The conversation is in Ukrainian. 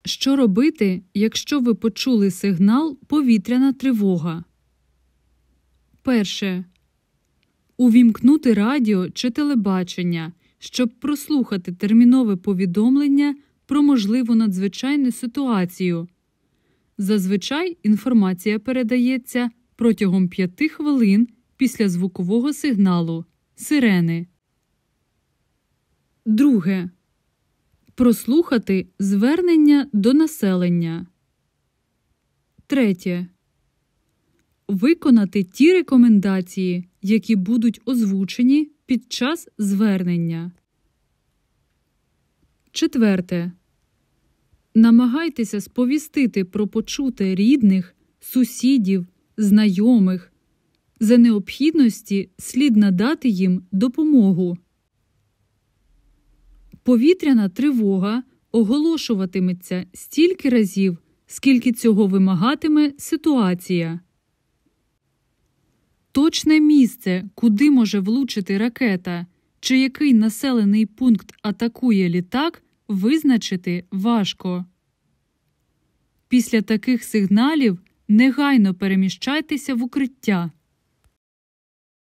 Що робити, якщо ви почули сигнал «повітряна тривога»? Перше. Увімкнути радіо чи телебачення, щоб прослухати термінове повідомлення про можливу надзвичайну ситуацію. Зазвичай інформація передається протягом 5 хвилин після звукового сигналу – сирени. Друге. Прослухати звернення до населення. Третє. Виконати ті рекомендації, які будуть озвучені під час звернення. Четверте. Намагайтеся сповістити про почуте рідних, сусідів, знайомих. За необхідності слід надати їм допомогу. Повітряна тривога оголошуватиметься стільки разів, скільки цього вимагатиме ситуація. Точне місце, куди може влучити ракета, чи який населений пункт атакує літак, визначити важко. Після таких сигналів негайно переміщайтеся в укриття.